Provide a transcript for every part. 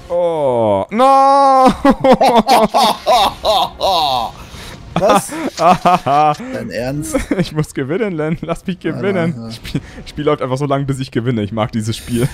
Oh, no! Was? Dein Ernst? Ich muss gewinnen, Len. Lass mich gewinnen. Ja. Das Spiel läuft einfach so lang, bis ich gewinne. Ich mag dieses Spiel.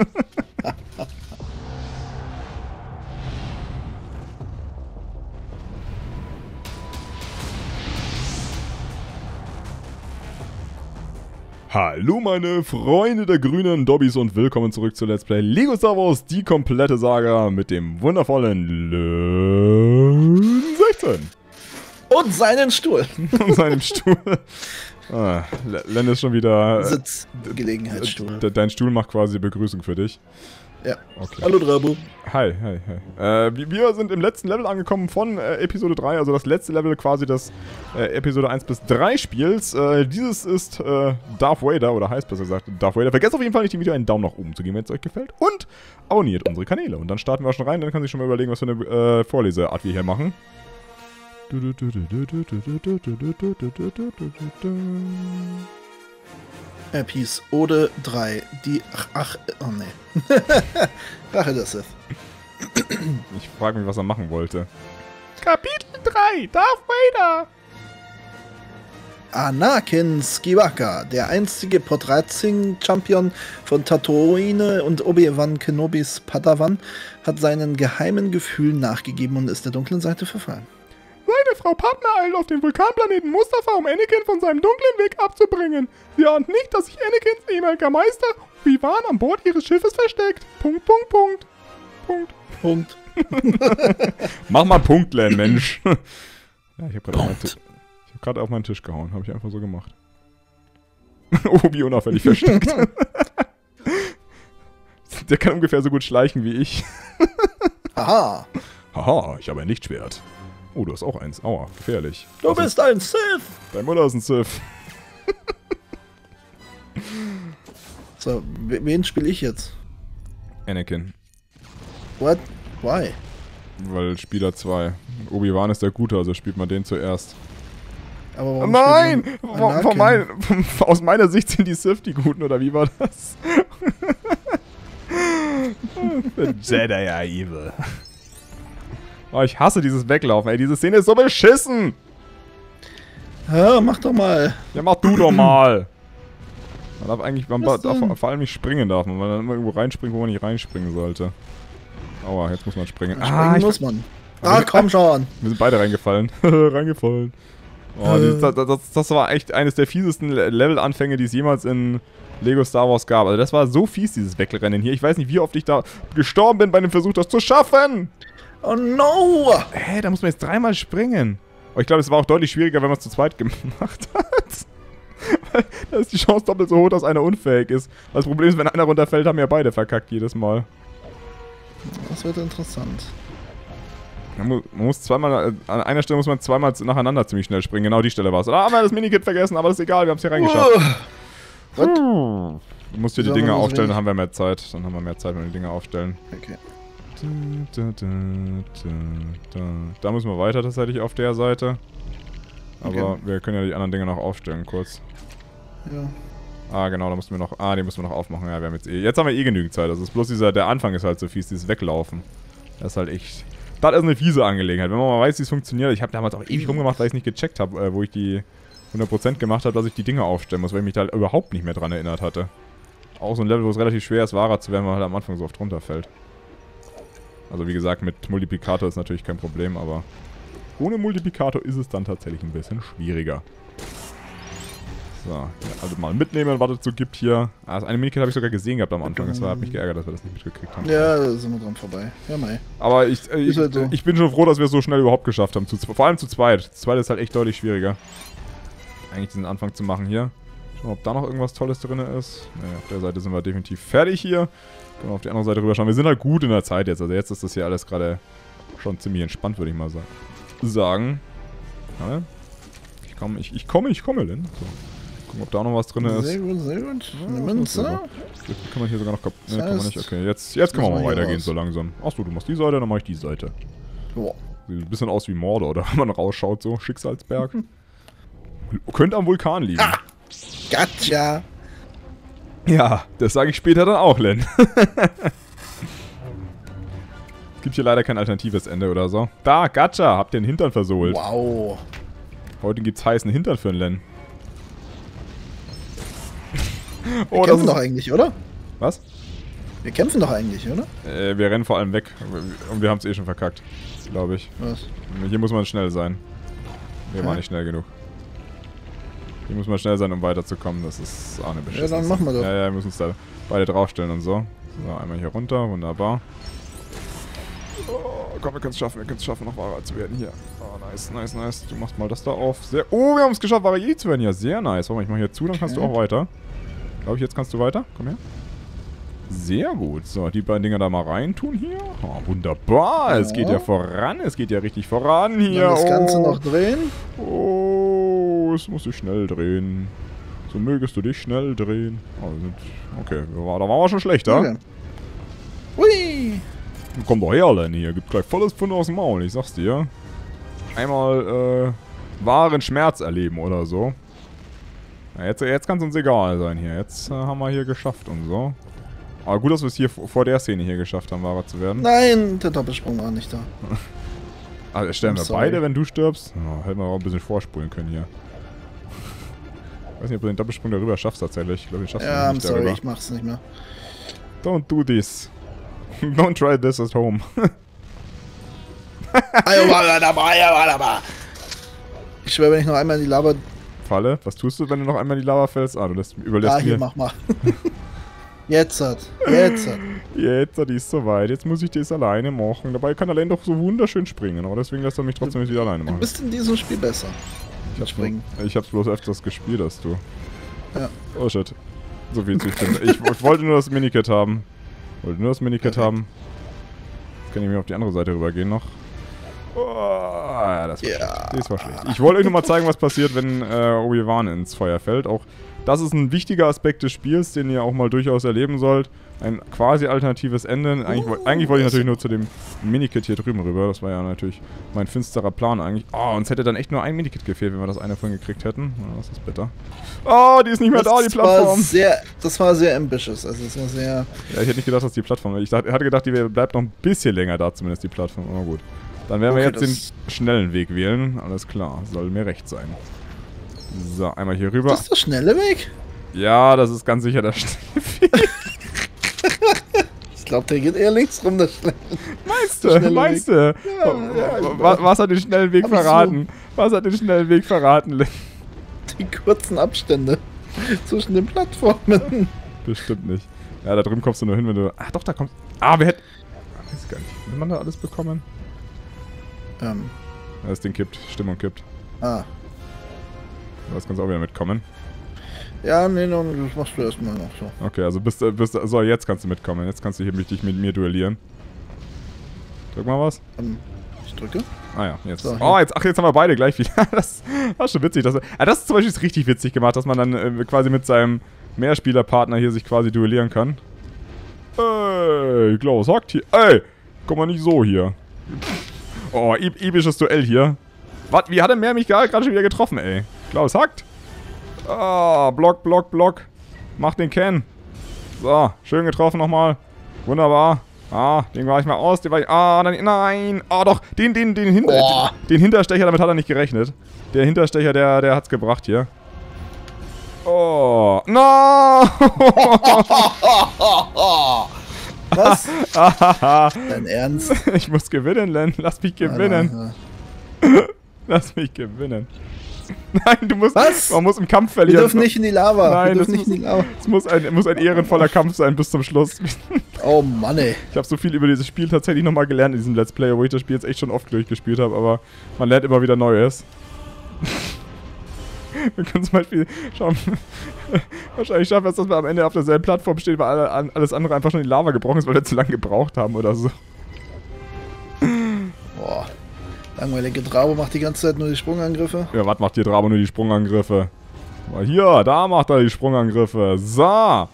Hallo meine Freunde der grünen Dobbys und willkommen zurück zu Let's Play Lego Star Wars, die komplette Saga mit dem wundervollen Len 16. Und seinen Stuhl. Und seinem Stuhl. Ah, Len ist schon wieder... Sitzgelegenheitsstuhl. Dein Stuhl macht quasi Begrüßung für dich. Ja. Okay. Hallo Drabo. Hi. Wir sind im letzten Level angekommen von Episode 3, also das letzte Level quasi des Episode 1 bis 3 Spiels. Dieses ist Darth Vader, oder heißt besser gesagt Darth Vader. Vergesst auf jeden Fall nicht, dem Video einen Daumen nach oben zu geben, wenn es euch gefällt. Und abonniert unsere Kanäle. Und dann starten wir schon rein, dann kann sich schon mal überlegen, was für eine Vorleseart wir hier machen. Episode 3. Die... Oh nee. Rache der Sith. Ich frage mich, was er machen wollte. Kapitel 3, Darth Vader! Anakin Skywalker, der einstige Podracing-Champion von Tatooine und Obi-Wan Kenobis Padawan, hat seinen geheimen Gefühlen nachgegeben und ist der dunklen Seite verfallen. Seine Frau Padme eilt auf den Vulkanplaneten Mustafa, um Anakin von seinem dunklen Weg abzubringen. Sie ahnt nicht, dass sich Anakins ehemaliger Meister Obi-Wan an Bord ihres Schiffes versteckt. Punkt. Mach mal Punkt, Len, Mensch. Ja, ich hab gerade auf meinen Tisch gehauen. Habe ich einfach so gemacht. Obi unauffällig versteckt. Der kann ungefähr so gut schleichen wie ich. Aha. Haha, ich habe ein Lichtschwert. Oh, du hast auch eins. Aua, gefährlich. Du bist ein Sith. Dein Mutter ist ein Sith. So, wen spiele ich jetzt? Anakin. What? Why? Weil Spieler 2. Obi-Wan ist der Gute, also spielt man den zuerst. Aber warum Nein! Anakin? Aus meiner Sicht sind die Sith die Guten, oder wie war das? Jedi are evil. Oh, ich hasse dieses Weglaufen, ey. Diese Szene ist so beschissen! Ja, mach doch mal. Ja, mach du doch mal! Man darf eigentlich, darf vor allem nicht springen darf man, weil man immer irgendwo reinspringen, wo man nicht reinspringen sollte. Aua, jetzt muss man springen. Springen muss man. Komm schon! Wir sind beide reingefallen. Reingefallen. Oh, das war echt eines der fiesesten Level-Anfänge, die es jemals in Lego Star Wars gab. Also das war so fies, dieses Wegrennen hier. Ich weiß nicht, wie oft ich da gestorben bin bei dem Versuch, das zu schaffen! Oh no! Hä, da muss man jetzt dreimal springen. Aber ich glaube, es war auch deutlich schwieriger, wenn man es zu zweit gemacht hat. Da ist die Chance doppelt so hoch, dass einer unfähig ist. Das Problem ist, wenn einer runterfällt, haben ja beide verkackt jedes Mal. Das wird interessant. Man muss zweimal, an einer Stelle muss man zweimal nacheinander ziemlich schnell springen. Genau die Stelle war es. Da haben wir das Minikit vergessen, aber das ist egal, wir haben es hier reingeschafft. Du musst hier die Dinge aufstellen, dann haben wir mehr Zeit. Dann haben wir mehr Zeit, wenn wir die Dinge aufstellen. Okay. Da müssen wir weiter tatsächlich auf der Seite. Aber wir können ja die anderen Dinge noch aufstellen kurz. Ja. Ah, genau, da mussten wir noch. Ah, den müssen wir noch aufmachen. Ja, wir haben jetzt haben wir eh genügend Zeit. Also ist bloß der Anfang ist halt so fies, dieses Weglaufen. Das ist halt echt. Das ist eine fiese Angelegenheit. Wenn man mal weiß, wie es funktioniert. Ich habe damals auch ewig rumgemacht, weil ich nicht gecheckt habe, wo ich die 100% gemacht habe, dass ich die Dinge aufstellen muss, weil ich mich da halt überhaupt nicht mehr dran erinnert hatte. Auch so ein Level, wo es relativ schwer ist, Wahrer zu werden, weil man halt am Anfang so oft runterfällt. Also wie gesagt, mit Multiplikator ist natürlich kein Problem, aber ohne Multiplikator ist es dann tatsächlich ein bisschen schwieriger. So, also mal mitnehmen, was es so gibt hier. Ah, das eine Minikit habe ich sogar gesehen gehabt am Anfang. Das hat mich geärgert, dass wir das nicht mitgekriegt haben. Ja, da sind wir dran vorbei. Ja, mei. Aber ich halt so. bin schon froh, dass wir es so schnell überhaupt geschafft haben. Vor allem zu zweit. Zu zweit ist halt echt deutlich schwieriger. Eigentlich diesen Anfang zu machen hier. Schauen wir, ob da noch irgendwas Tolles drin ist. Naja, auf der Seite sind wir definitiv fertig hier. Können wir auf die andere Seite rüberschauen. Wir sind halt gut in der Zeit jetzt. Also jetzt ist das hier alles gerade schon ziemlich entspannt, würde ich mal sagen. Ja, ich komme, Len. So. Gucken, ob da noch was drin ist. Sehr gut, sehr gut. Eine Münze. Kann man hier sogar noch kaputt. Ne, kann man nicht. Okay, jetzt können wir mal weitergehen so langsam. Achso, du machst die Seite, dann mach ich die Seite. Boah. Sieht ein bisschen aus wie Mordor, oder? Wenn man rausschaut, so. Schicksalsberg. Könnte am Vulkan liegen. Ah, gotcha. Ja, das sage ich später dann auch, Len. gibt hier leider kein alternatives Ende oder so. Da, Gacha, habt ihr den Hintern versohlt. Wow. Heute gibt's heißen Hintern für den Len. Wir kämpfen doch eigentlich, oder? Was? Wir kämpfen doch eigentlich, oder? Wir rennen vor allem weg. Und wir haben es eh schon verkackt. Glaube ich. Was? Hier muss man schnell sein. Wir waren nicht schnell genug. Hier muss man schnell sein, um weiterzukommen. Das ist auch eine Beschissene. Ja, dann machen wir das. Ja, wir müssen uns da beide draufstellen und so. So, einmal hier runter. Wunderbar. Oh, komm, wir können es schaffen. Wir können es schaffen, noch wahrer zu werden hier. Oh, nice, nice, nice. Du machst mal das da auf. Sehr. Oh, wir haben es geschafft, wahrer zu werden hier. Sehr nice. Warte mal, ich mache hier zu, dann kannst du auch weiter. Glaube ich, jetzt kannst du weiter. Komm her. Sehr gut. So, die beiden Dinger da mal reintun hier. Oh, wunderbar. Ja. Es geht ja voran. Es geht ja richtig voran hier. Dann das Ganze noch drehen. Oh, es muss sich schnell drehen. So mögest du dich schnell drehen. Oh, okay, da waren wir schon schlechter. Okay. Hui. Komm doch her, Len, hier. Gibt gleich volles Pfund aus dem Maul, ich sag's dir. Einmal, wahren Schmerz erleben oder so. Ja, jetzt kann's uns egal sein hier. Jetzt haben wir hier geschafft und so. Aber gut, dass wir es hier vor der Szene hier geschafft haben, wahrer zu werden. Nein, der Doppelsprung war nicht da. Also sterben wir beide, wenn du stirbst? Oh, hätten wir auch ein bisschen vorspulen können hier. Ich weiß nicht, ob du den Doppelsprung darüber schaffst tatsächlich. Ich glaube, den schaffst du nicht darüber. Sorry, ich mach's nicht mehr. Don't do this. Don't try this at home. Ich schwöre, wenn ich noch einmal in die Lava... Falle? Was tust du, wenn du noch einmal in die Lava fällst? Ah, du überlässt mir... hier, mach mal. Jetzt. Jetzt die ist soweit. Jetzt muss ich das alleine machen. Dabei kann Len doch so wunderschön springen. Aber deswegen lässt er mich trotzdem nicht wieder alleine machen. Du bist in diesem Spiel besser. Ich hab's bloß öfters gespielt als du. Ja. Oh shit. So viel zu ich wollte nur das Minikit haben. Jetzt kann ich mir auf die andere Seite rübergehen noch. Oh, ja, das war schlecht. Das war schlecht. Ich wollte euch nur mal zeigen, was passiert, wenn Obi-Wan ins Feuer fällt. Auch das ist ein wichtiger Aspekt des Spiels, den ihr auch mal durchaus erleben sollt. Ein quasi alternatives Ende. Eigentlich wollte ich natürlich nur zu dem Minikit hier drüben rüber. Das war ja natürlich mein finsterer Plan eigentlich. Oh, uns hätte dann echt nur ein Minikit gefehlt, wenn wir das eine von gekriegt hätten. Oh, das ist bitter. Oh, die ist nicht mehr da, die Plattform. Das war sehr ambitious. Also es war sehr... Ja, ich hätte nicht gedacht, dass die Plattform... Ich hatte gedacht, die bleibt noch ein bisschen länger da, zumindest die Plattform. Aber gut. Dann werden wir jetzt den schnellen Weg wählen. Alles klar, soll mir recht sein. So, einmal hier rüber. Das ist der schnelle Weg? Ja, das ist ganz sicher der schnelle Weg. Ich glaube, der geht eher links rum, der schnelle. Meinst du? Ja, was hat den schnellen Weg verraten? Was hat den schnellen Weg verraten? Die kurzen Abstände zwischen den Plattformen. Bestimmt nicht. Ja, da drüben kommst du nur hin, wenn du... Ach doch, da kommst... Ah, wir hätten... Weiß gar nicht. Will man da alles bekommen? Ja, das Ding kippt. Stimmung kippt. Ah. Das kannst du auch wieder mitkommen. Ja, nee, das machst du erstmal noch so. Okay, also so, jetzt kannst du mitkommen. Jetzt kannst du hier dich mit mir duellieren. Drück mal was. Ich drücke. Ah ja, jetzt. So, oh, jetzt haben wir beide gleich wieder. Das war schon witzig. Das ist zum Beispiel richtig witzig gemacht, dass man dann quasi mit seinem Mehrspielerpartner hier sich quasi duellieren kann. Ey, Klaus hackt hier. Ey, komm mal nicht so hier. Oh, episches Duell hier. Was? Wie hat er mich gerade schon wieder getroffen, ey? Klaus hackt. Ah, Block. Mach den Ken. So, schön getroffen nochmal. Wunderbar. Ah, den war ich mal aus. Nein. Ah, doch. Den Hinterstecher, damit hat er nicht gerechnet. Der Hinterstecher, der hat's gebracht hier. Oh. No! Was? Dein Ernst? Ich muss gewinnen, Len. Lass mich gewinnen. Lass mich gewinnen. Nein, du musst... Was? Man muss im Kampf verlieren. Wir dürfen nicht in die Lava. Nein, es muss ein ehrenvoller Kampf sein bis zum Schluss. Oh Mann, ey. Ich habe so viel über dieses Spiel tatsächlich nochmal gelernt in diesem Let's Play, wo ich das Spiel jetzt echt schon oft durchgespielt habe, aber man lernt immer wieder Neues. Wir können zum Beispiel schauen. Wahrscheinlich schaffen wir es, dass wir am Ende auf derselben Plattform stehen, weil alles andere einfach schon in die Lava gebrochen ist, weil wir zu lange gebraucht haben oder so. Boah. Langweilige Drabo macht die ganze Zeit nur die Sprungangriffe. Ja, was macht hier Drabo nur die Sprungangriffe? Mal hier, da macht er die Sprungangriffe. So.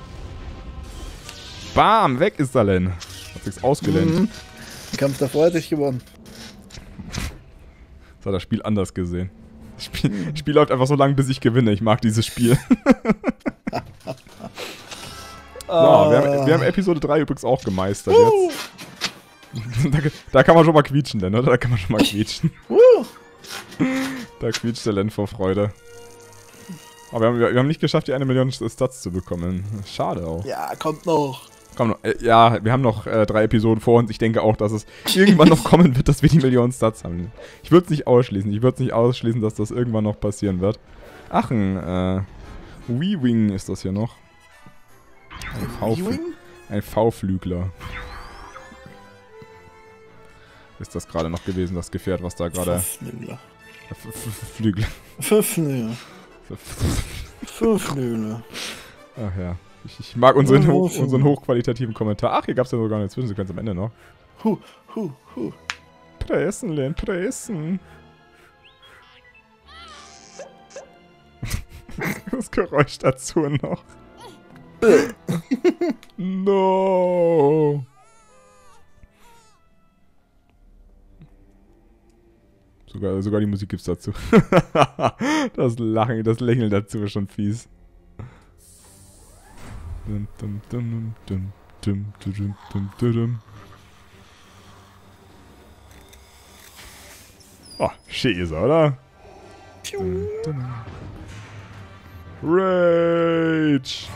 Bam, weg ist er denn. Hat sich's ausgelenkt. Den Kampf davor hätte ich gewonnen. Das hat das Spiel anders gesehen. Das Spiel läuft einfach so lange, bis ich gewinne. Ich mag dieses Spiel. So, wir haben Episode 3 übrigens auch gemeistert jetzt. Da kann man schon mal quietschen, denn, oder? Da kann man schon mal quietschen. Da quietscht der Len vor Freude. Aber wir haben nicht geschafft, die 1 Million Stats zu bekommen. Schade auch. Ja, kommt noch. Komm, ja, wir haben noch 3 Episoden vor uns. Ich denke auch, dass es irgendwann noch kommen wird, dass wir die Millionen Stats haben. Ich würde es nicht ausschließen. Ich würde es nicht ausschließen, dass das irgendwann noch passieren wird. Ach, ein Wee-Wing ist das hier noch. Ein V-Flügler. Ist das gerade noch gewesen, das Gefährt, was da gerade... Flügler. Flügler. Ach ja. Ich mag unseren hochqualitativen Kommentar. Ach, hier gab es ja sogar eine Zwischensequenz am Ende noch. Pressen, Len, pressen. Das Geräusch dazu noch. No. Sogar die Musik gibt's dazu. Das Lachen, das Lächeln dazu ist schon fies. Oh, schön ist er, oder? Rage!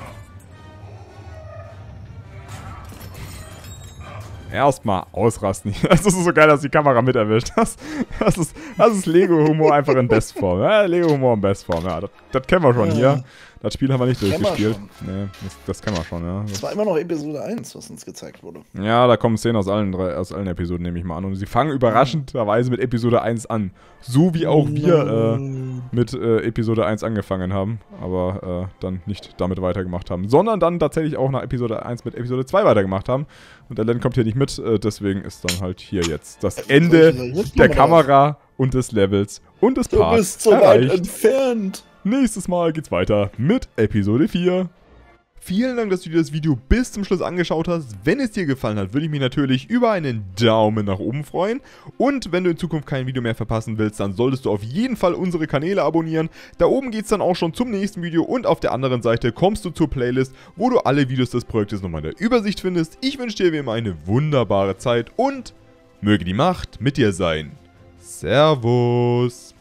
Erstmal ausrasten. Das ist so geil, dass die Kamera mit erwischt. Das ist Lego-Humor einfach in Bestform. Ja, Lego-Humor in Bestform. Ja, das kennen wir schon hier. Das Spiel haben wir nicht durchgespielt. Nee, das kennen wir schon, ja. Das war immer noch Episode 1, was uns gezeigt wurde. Ja, da kommen Szenen aus allen Episoden, nehme ich mal an. Und sie fangen überraschenderweise mit Episode 1 an. So wie auch wir mit Episode 1 angefangen haben. Aber dann nicht damit weitergemacht haben. Sondern dann tatsächlich auch nach Episode 1 mit Episode 2 weitergemacht haben. Und der Len kommt hier nicht mit. Deswegen ist dann halt hier jetzt das Ende der Kamera und des Levels und des Parts. Du bist so weit entfernt. Nächstes Mal geht's weiter mit Episode 4. Vielen Dank, dass du dir das Video bis zum Schluss angeschaut hast. Wenn es dir gefallen hat, würde ich mich natürlich über einen Daumen nach oben freuen. Und wenn du in Zukunft kein Video mehr verpassen willst, dann solltest du auf jeden Fall unsere Kanäle abonnieren. Da oben geht's dann auch schon zum nächsten Video und auf der anderen Seite kommst du zur Playlist, wo du alle Videos des Projektes nochmal in der Übersicht findest. Ich wünsche dir wie immer eine wunderbare Zeit und möge die Macht mit dir sein. Servus!